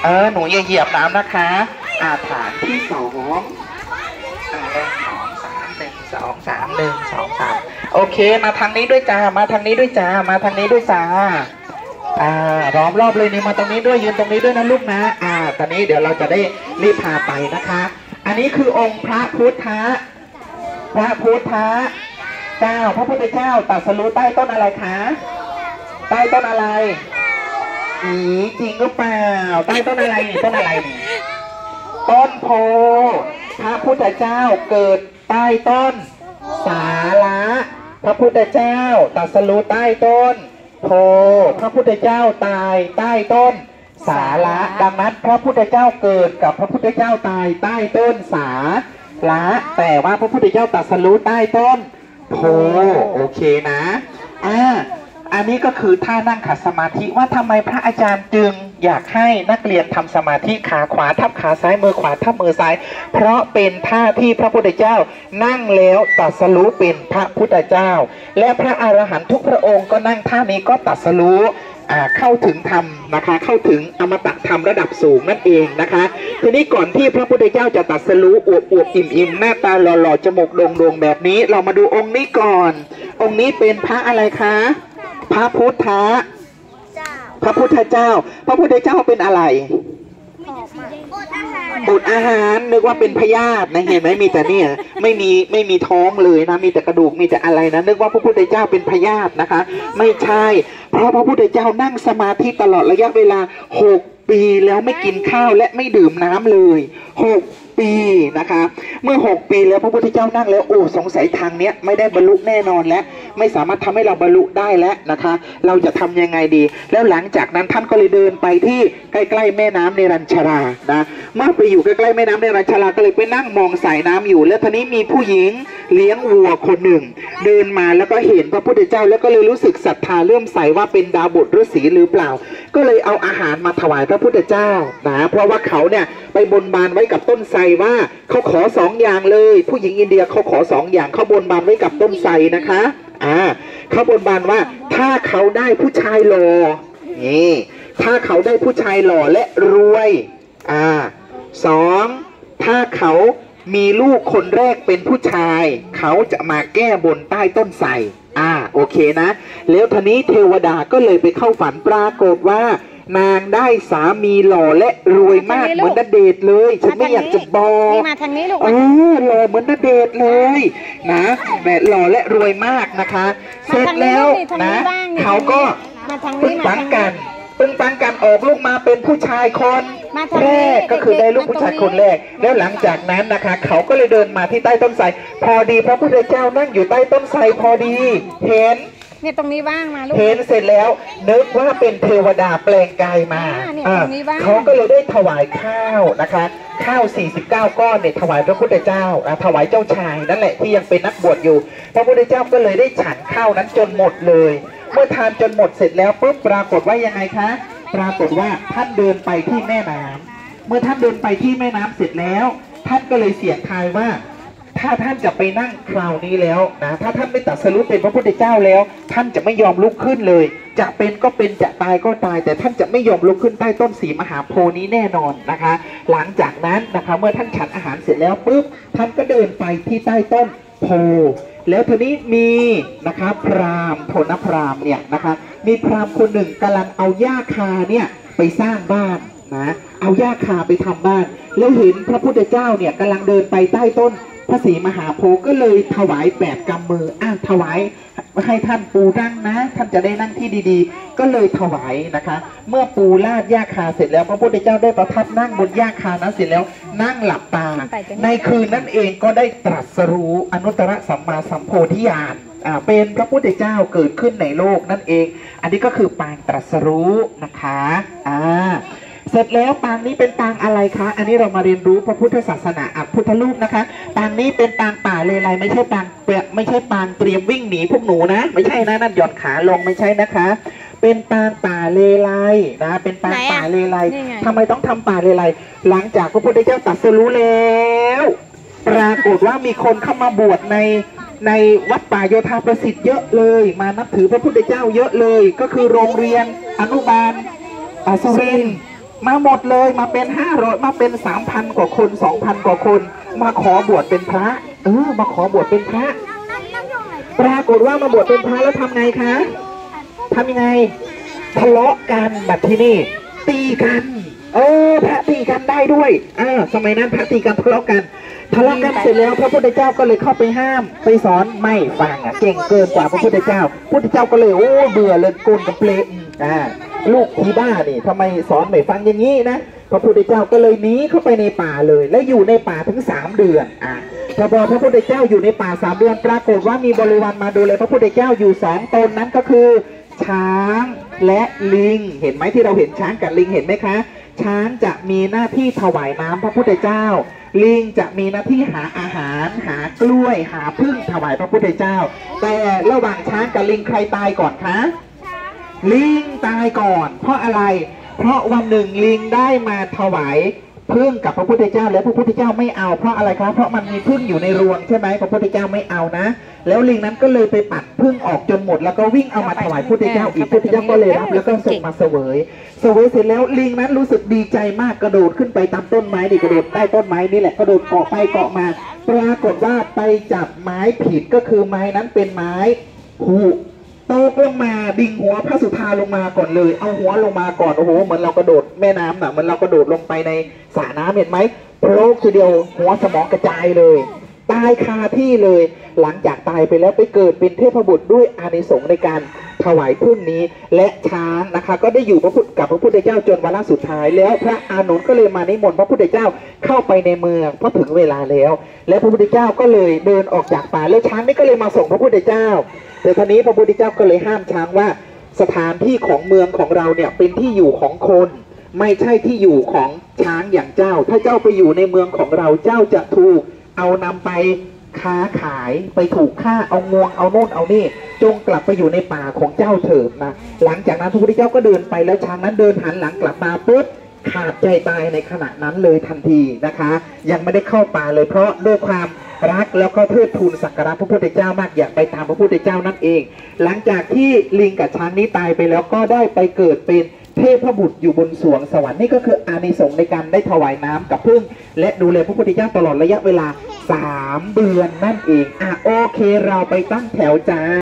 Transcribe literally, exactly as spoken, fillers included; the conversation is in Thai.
เออหนูอย่าเหยียบน้ำนะคะอ่าฐานที่สองอ่าหนึ่งสองสามหนึ่งสองสามหนึ่งสองสามโอเคมาทางนี้ด้วยจ้ามาทางนี้ด้วยจ้ามาทางนี้ด้วยจ้าอ่าล้อมรอบเลยนี่มาตรงนี้ด้วยยืนตรงนี้ด้วยนะลูกนะอ่าตอนนี้เดี๋ยวเราจะได้รีบพาไปนะคะอันนี้คือองค์พระพุทธะพระพุทธะเจ้าพระพุทธเจ้าตรัสรู้ใต้ต้นอะไรคะใต้ต้นอะไรอีจริงหรือเปล่าใต้ต้นอะไรนี่ต้นอะไรนี่ต้นโพพระพุทธเจ้าเกิดใต้ต้นสาระพระพุทธเจ้าตรัสรู้ใต้ต้นโพพระพุทธเจ้าตายใต้ต้นสาระดังนั้นพระพุทธเจ้าเกิดกับพระพุทธเจ้าตายใต้ต้นสาระแต่ว่าพระพุทธเจ้าตรัสรู้ใต้ต้นโพโอเคนะอ่าอันนี้ก็คือท่านั่งขัดสมาธิว่าทำไมพระอาจารย์จึงอยากให้นักเรียนทำสมาธิขาขวาทับขาซ้ายมือขวาทับมือซ้ายเพราะเป็นท่าที่พระพุทธเจ้านั่งแล้วตรัสรู้เป็นพระพุทธเจ้าและพระอรหันต์ทุกพระองค์ก็นั่งท่านี้ก็ตรัสรู้เข้าถึงธรรมนะคะเข้าถึงอมตะธรรมระดับสูงนั่นเองนะคะทีนี้ก่อนที่พระพุทธเจ้าจะตรัสรู้อวบอวบอิ่มอิ่มหน้าตาหล่อๆจมูกโด่งๆแบบนี้เรามาดูองค์นี้ก่อนองค์นี้เป็นพระอะไรคะพระพุทธะพระพุทธเจ้าพระพุทธเจ้าเป็นอะไรอดอาหารนึกว่าเป็นพยาธินะเห็นไหมมีแต่เนี่ยไม่มีไม่มีท้องเลยนะมีแต่กระดูกมีแต่อะไรนะนึกว่าพระพุทธเจ้าเป็นพยาธินะคะไม่ใช่เพราะพระพุทธเจ้านั่งสมาธิตลอดระยะเวลาหกปีแล้วไม่กินข้าวและไม่ดื่มน้ำเลยหกปีนะคะเมื่อหกปีแล้วพระพุทธเจ้านั่งแล้วโอ้สงสัยทางเนี้ยไม่ได้บรรลุแน่นอนและไม่สามารถทำให้เราบรรลุได้แล้วนะคะเราจะทำยังไงดีแล้วหลังจากนั้นท่านก็เลยเดินไปที่ใกล้ๆแม่น้ำเนรัญชรานะเมื่อไปอยู่ใกล้ๆแม่น้ำเนรัญชราก็เลยไปนั่งมองสายน้ำอยู่แล้วทีนี้มีผู้หญิงเลี้ยงวัวคนหนึ่งเดินมาแล้วก็เห็นพระพุทธเจ้าแล้วก็เลยรู้สึกศรัทธาเลื่อมใสว่าเป็นดาวบุตรฤาษีหรือเปล่าก็เลยเอาอาหารมาถวายพระพุทธเจ้านะเพราะว่าเขาเนี่ยไปบนบานไว้กับต้นไทรว่าเขาขอสองอย่างเลยผู้หญิงอินเดียเขาขอสองอย่างเขาบนบานไว้กับต้นไทรนะคะอ่าเขาบนบานว่าถ้าเขาได้ผู้ชายหล่อนี่ถ้าเขาได้ผู้ชายหล่อและรวยอ่าสองถ้าเขามีลูกคนแรกเป็นผู้ชายเขาจะมาแก้บนใต้ต้นไทรอ่าโอเคนะแล้วทีนี้เทวดาก็เลยไปเข้าฝันปรากฏว่านางได้สามีหล่อและรวยมากเหมือนณเดชน์เลยฉันไม่อยากจะบอกมาทางนี้ลูกเออหล่อเหมือนณเดชน์เลยนะแบบหล่อและรวยมากนะคะเสร็จแล้วนะเขาก็ปึ้งปังกันปึ้งปังกันออกลูกมาเป็นผู้ชายคนแรกก็คือได้ลูกผู้ชายคนแรกแล้วหลังจากนั้นนะคะเขาก็เลยเดินมาที่ใต้ต้นไทรพอดีพระพุทธเจ้านั่งอยู่ใต้ต้นไทรพอดีเห็นเนี่ยตรงนี้ว่างมาลูกเห็นเสร็จแล้วนึกว่าเป็นเทวดาแปลงกายมาเขาก็เลยได้ถวายข้าวนะคะข้าวสี่สิบเก้าก้อนเนี่ยถวายพระพุทธเจ้าถวายเจ้าชายนั่นแหละที่ยังเป็นนักบวชอยู่พระพุทธเจ้าก็เลยได้ฉันข้าวนั้นจนหมดเลยเมื่อทานจนหมดเสร็จแล้วปุ๊บปรากฏว่ายังไงคะปรากฏว่าท่านเดินไปที่แม่น้ำเมื่อท่านเดินไปที่แม่น้ำเสร็จแล้วท่านก็เลยเสี่ยงทายว่าถ้าท่านจะไปนั่งคราวนี้แล้วนะถ้าท่านไม่ตรัสรู้เป็นพระพุทธเจ้าแล้วท่านจะไม่ยอมลุกขึ้นเลยจะเป็นก็เป็นจะตายก็ตายแต่ท่านจะไม่ยอมลุกขึ้นใต้ต้นสีมหาโพธิ์นี้แน่นอนนะคะหลังจากนั้นนะคะเมื่อท่านฉันอาหารเสร็จแล้วปุ๊บท่านก็เดินไปที่ใต้ต้นโพธิ์แล้วทีนี้มีนะคะพราหมณ์โทนพราหมณ์เนี่ยนะคะมีพราหมณ์คนหนึ่งกำลังเอาหญ้าคาเนี่ยไปสร้างบ้านนะเอาหญ้าคาไปทำบ้านแล้วเห็นพระพุทธเจ้าเนี่ยกำลังเดินไปใต้ต้นพระศรีมหาโพธิ์ก็เลยถวายแปดกำมืออ่ะถวายให้ท่านปูนั่งนะท่านจะได้นั่งที่ดีๆก็เลยถวายนะคะเมื่อปูลาดหญ้าคาเสร็จแล้วพระพุทธเจ้าได้ประทับนั่งบนหญ้าคานั้นเสร็จแล้วนั่งหลับตาในคืนนั้นเองก็ได้ตรัสรู้อนุตตรสัมมาสัมโพธิญาณอ่าเป็นพระพุทธเจ้าเกิดขึ้นในโลกนั่นเองอันนี้ก็คือปางตรัสรู้นะคะอ่าเสร็จแล้วปางนี้เป็นปางอะไรคะอันนี้เรามาเรียนรู้พระพุทธศาสนาอักพุทธรูปนะคะปางนี้เป็นปางป่าเลไลไม่ใช่ปางเปไม่ใช่ปางเตรียมวิ่งหนีพวกหนูนะไม่ใช่นะนั่นหย่อนขาลงไม่ใช่นะคะเป็นปางป่าเลไลนะเป็นปางป่าเลไลทำไมต้องทำป่าเลไลหลังจากพระพุทธเจ้าตรัสรู้แล้วปรากฏว่ามีคนเข้ามาบวชในในวัดป่าโยธาประสิทธิ์เยอะเลยมานับถือพระพุทธเจ้าเยอะเลยก็คือโรงเรียนอนุบาลสุรินทร์มาหมดเลยมาเป็นห้าร้อยมาเป็นสามพันกว่าคนสองพันกว่าคนมาขอบวชเป็นพระเออมาขอบวชเป็นพระปรากฏว่ามาบวชเป็นพระแล้วทำไงคะทำยังไงทะเลาะกันแบบที่นี่ตีกันเออพระตีกันได้ด้วยอ่าสมัยนั้นพระตีกันทะเลาะกันทะเลาะกันเสร็จแล้วพระพุทธเจ้าก็เลยเข้าไปห้ามไปสอนไม่ฟังอ่ะเก่งเกินกว่าพระพุทธเจ้าพระพุทธเจ้าก็เลยโอ้เบื่อเลยโกนกับเปลนอ่าลูกทีบ้านี่ทำไมสอนไม่ฟังอย่างนี้นะพระพุทธเจ้าก็เลยหนีเข้าไปในป่าเลยและอยู่ในป่าถึงสามเดือนอ่าพอพระพุทธเจ้าอยู่ในป่าสามเดือนปรากฏว่ามีบริวารมาดูแลพระพุทธเจ้าอยู่สองตนนั้นก็คือช้างและลิงเห็นไหมที่เราเห็นช้างกับลิงเห็นไหมคะช้างจะมีหน้าที่ถวายน้ำพระพุทธเจ้าลิงจะมีหน้าที่หาอาหารหากล้วยหาพึ่งถวายพระพุทธเจ้าแต่ระหว่างช้างกับลิงใครตายก่อนคะลิงตายก่อนเพราะอะไรเพราะวันหนึ่งลิงได้มาถวายพึ่งกับพระพุทธเจ้าแล้วพระพุทธเจ้าไม่เอาเพราะอะไรครับเพราะมันมีพึ่งอยู่ในรวงใช่ไหมพระพุทธเจ้าไม่เอานะแล้วลิงนั้นก็เลยไปปัดพึ่งออกจนหมดแล้วก็วิ่งเอามาถวายพระพุทธเจ้าอีกพระพุทธเจ้าก็เลยรับแล้วก็ส่งมาเสวยเสวยเสร็จแล้วลิงนั้นรู้สึกดีใจมากกระโดดขึ้นไปตามต้นไม้ดิกระโดดใต้ต้นไม้นี่แหละกระโดดเกาะไปเกาะมาปรากฏว่าไปจับไม้ผิดก็คือไม้นั้นเป็นไม้หูตกลงมาดิ่งหัวพระสุธาลงมาก่อนเลยเอาหัวลงมาก่อนโอ้โหเหมือนเรากระโดดแม่น้ำน่ะเหมือนเรากระโดดลงไปในสระน้ำเห็นไหมโผล่ทีเดียวหัวสมองกระจายเลยตายคาที่เลยหลังจากตายไปแล้วไปเกิดเป็นเทพบุตรด้วยอานิสงส์ในการถวายพึ่งนี้และช้างนะคะก็ได้อยู่พระพุทธกับพระพุทธเจ้าจนวาระสุดท้ายแล้วพระอานนท์ก็เลยมานิมนต์พระพุทธเจ้าเข้าไปในเมืองเพราะถึงเวลาแล้วและพระพุทธเจ้าก็เลยเดินออกจากป่าแล้วช้างนี่ก็เลยมาส่งพระพุทธเจ้าแต่ทีนี้พระพุทธเจ้าก็เลยห้ามช้างว่าสถานที่ของเมืองของเราเนี่ยเป็นที่อยู่ของคนไม่ใช่ที่อยู่ของช้างอย่างเจ้าถ้าเจ้าไปอยู่ในเมืองของเราเจ้าจะถูกเอานำไปค้าขายไปถูกฆ่าเอางวงเอาโน่นเอานี่จงกลับไปอยู่ในป่าของเจ้าเถิดนะหลังจากนั้นพระพุทธเจ้าก็เดินไปแล้วช้างนั้นเดินหันหลังกลับมาปุ๊บขาดใจตายในขณะนั้นเลยทันทีนะคะยังไม่ได้เข้าป่าเลยเพราะด้วยความรักแล้วก็เทิดทูนสักการะพระพุทธเจ้ามากอยากไปตามพระพุทธเจ้านั่นเองหลังจากที่ลิงกับช้างนี้ตายไปแล้วก็ได้ไปเกิดเป็นเทพบุตรอยู่บนสวงสวรรค์นี่ก็คืออานิสงส์ในการได้ถวายน้ำกับพึ่งและดูแลพระพุทธเจ้าตลอดระยะเวลาสามเดือนนั่นเองอ่ะโอเคเราไปตั้งแถวจ้า